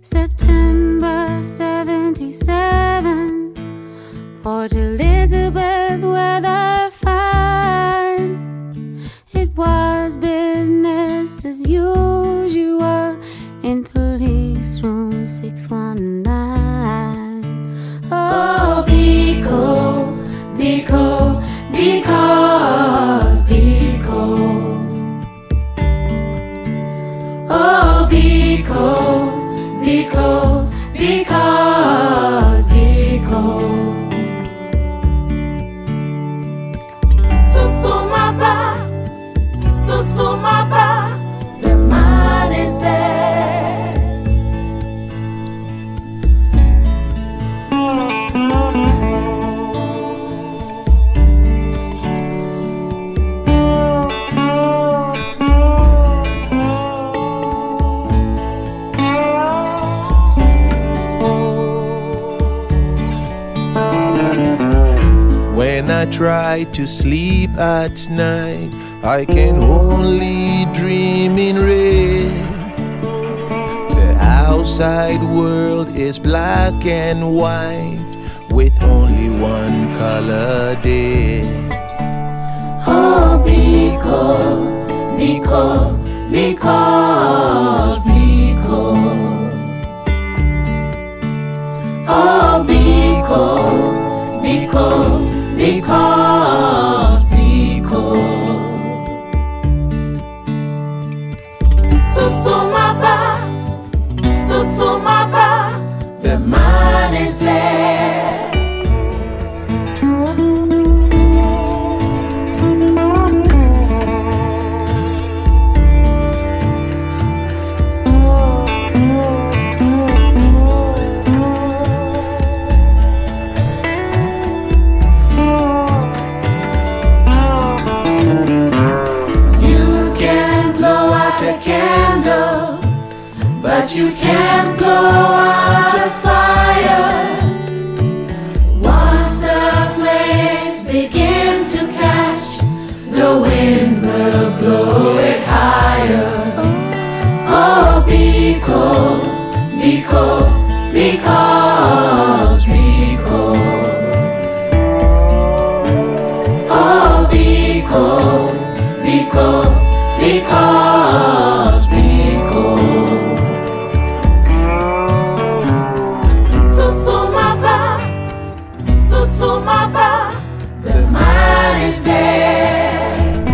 September 77, Port Elizabeth weather fine. It was business as usual in police room 619. Oh, Biko, Biko, because Biko. Oh, Biko, Biko, because Biko. Susumaba, Susumaba, the man is dead. When I try to sleep at night, I can only dream in red. The outside world is black and white, with only one color dead. Oh, Biko, Biko, because Biko. Oh, Biko, Biko, because Biko. Susumaba, Susumaba, the man is there. But you can't blow out a fire. Once the flames begin to catch, the wind will blow it higher. Oh, Biko, Biko, because Biko. Oh, Biko, Biko, because Biko. Susumaba, the man is dead.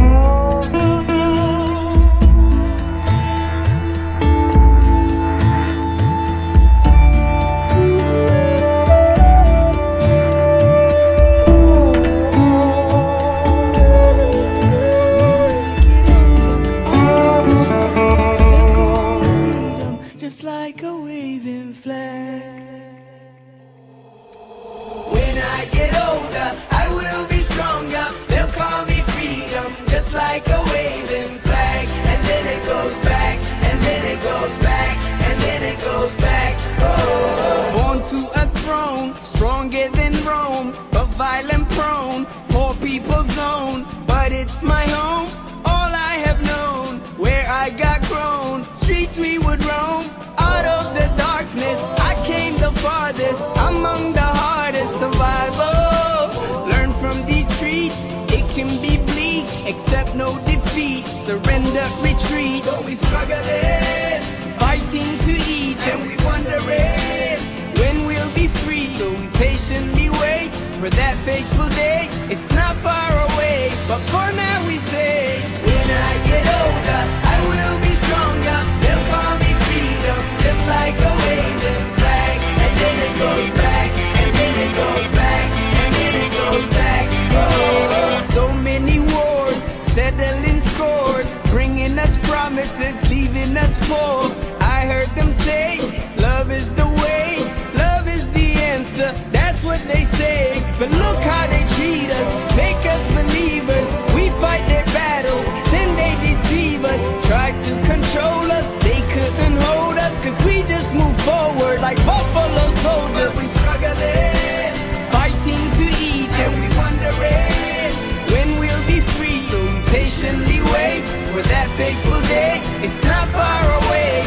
Just like a waving flag. Like a waving flag, and then it goes back, and then it goes back, and then it goes back. Oh. Born to a throne, stronger than Rome, but violent prone, poor people's zone. But it's my home, all I have known, where I got grown. Streets we would roam, out of the darkness, I came the farthest, among the hardest survival. Learn from these streets, it can be bleak, accept no defeat, surrender, retreat. So we struggling, fighting to eat, and we wondering when we'll be free. So we patiently wait for that fateful day. It's not far away, but for now we say, when I get older, I will be stronger. They'll call me freedom, just like a waving flag. And then it goes back, and then it goes back, and then it goes back. Oh. So many wars, settling scores, bringing us promises, leaving us poor. I heard them say, love is the way, love is the answer, that's what they say. But look how they treat us, make us believers. We fight their battles, then they deceive us. Try to control us, they couldn't hold us, cause we just move forward like buffalo soldiers. But we struggling, fighting to eat, and we wondering when we'll be free. So we patiently wait for that fateful day. It's not far away.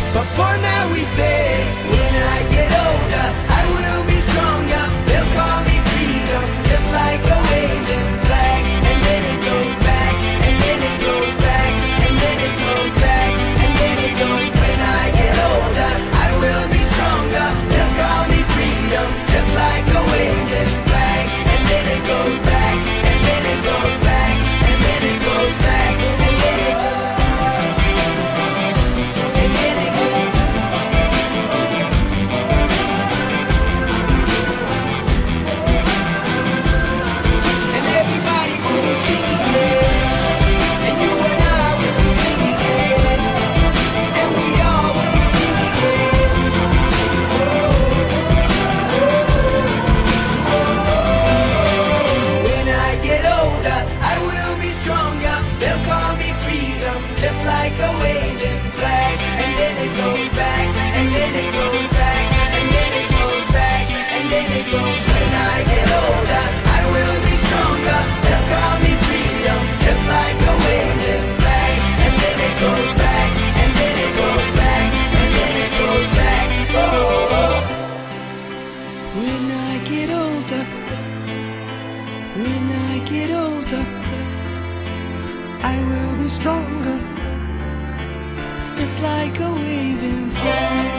like a waving flag.